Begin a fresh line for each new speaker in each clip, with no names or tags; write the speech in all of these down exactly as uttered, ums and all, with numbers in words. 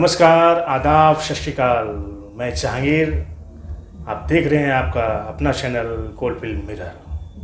नमस्कार, आदाब, सत श्री अकाल। मैं जहांगीर, आप देख रहे हैं आपका अपना चैनल कोलफील्ड मिरर।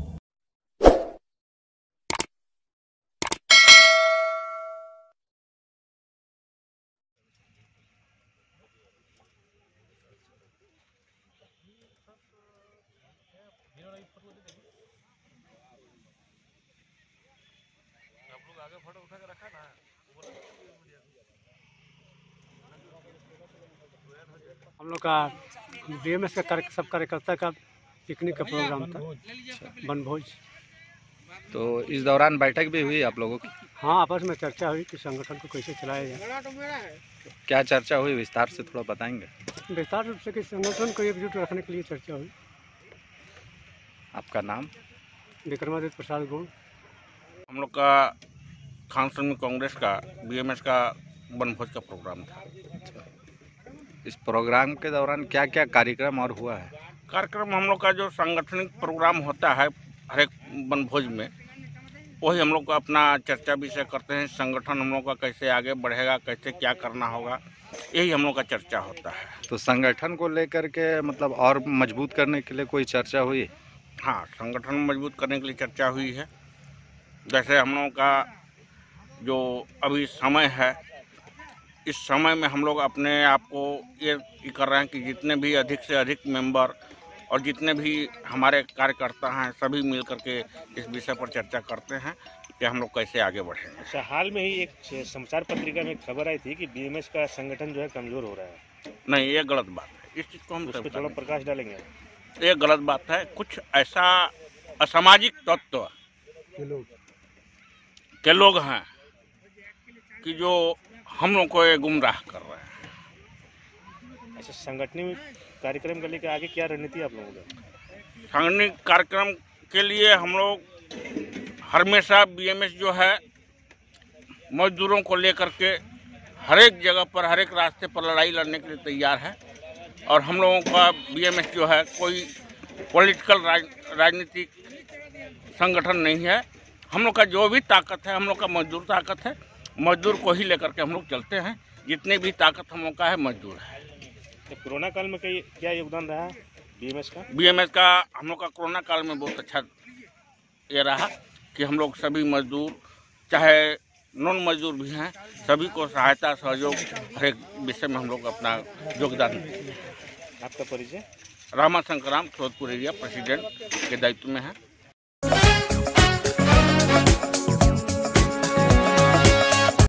हम लोग का बीएमएस का कार्य सब कार्यकर्ता का पिकनिक का प्रोग्राम था, वनभोज।
तो इस दौरान बैठक भी हुई आप लोगों की?
हाँ, आपस में चर्चा हुई कि संगठन को कैसे चलाया जाए।
क्या चर्चा हुई, विस्तार से थोड़ा बताएंगे?
विस्तार रूप से कि संगठन को एकजुट रखने के लिए चर्चा हुई।
आपका नाम?
विक्रमादित्य प्रसाद गुण।
हम लोग का खान श्रमिक कांग्रेस का बीएमएस का वनभोज का प्रोग्राम था।
इस प्रोग्राम के दौरान क्या क्या कार्यक्रम और हुआ है?
कार्यक्रम हम लोग का जो सांगठनिक प्रोग्राम होता है हर एक वनभोज में, वही हम लोग का अपना चर्चा विषय करते हैं। संगठन हम लोग का कैसे आगे बढ़ेगा, कैसे क्या करना होगा, यही हम लोग का चर्चा होता है।
तो संगठन को लेकर के मतलब और मजबूत करने के लिए कोई चर्चा हुई?
हाँ, संगठन मजबूत करने के लिए चर्चा हुई है। जैसे हम लोगों का जो अभी समय है, इस समय में हम लोग अपने आप को ये कर रहे हैं कि जितने भी अधिक से अधिक मेंबर और जितने भी हमारे कार्यकर्ता हैं सभी मिल करके इस विषय पर चर्चा करते हैं कि हम लोग कैसे आगे बढ़ेंगे।
अच्छा, हाल में ही एक समाचार पत्रिका में खबर आई थी कि बीएमएस का संगठन जो है कमजोर हो रहा है।
नहीं, ये गलत बात है। इस चीज़ को हम
उस पर थोड़ा प्रकाश डालेंगे।
ये गलत बात है। कुछ ऐसा असामाजिक तत्व के लोग हैं कि जो हम लोग को ये गुमराह कर रहे हैं।
अच्छा, संगठनिक कार्यक्रम के लिए आगे क्या रणनीति आप लोगों का?
सांगठनिक कार्यक्रम के लिए हम लोग हमेशा बीएमएस जो है मजदूरों को लेकर के हर एक जगह पर, हर एक रास्ते पर लड़ाई लड़ने के लिए तैयार है। और हम लोगों का बीएमएस जो है कोई पॉलिटिकल राज, राजनीतिक संगठन नहीं है। हम लोग का जो भी ताकत है, हम लोग का मजदूर ताकत है। मजदूर को ही लेकर के हम लोग चलते हैं। जितने भी ताकत हम लोग का है मजदूर है।
तो कोरोना काल में कई क्या योगदान रहा बीएमएस का?
बीएमएस का हम लोग का कोरोना काल में बहुत अच्छा ये रहा कि हम लोग सभी मजदूर, चाहे नॉन मजदूर भी हैं, सभी को सहायता सहयोग हर एक विषय में हम लोग अपना योगदान देते हैं।
आपका परिचय?
रामा शंकराम, सोदपुर एरिया प्रेसिडेंट के दायित्व में है।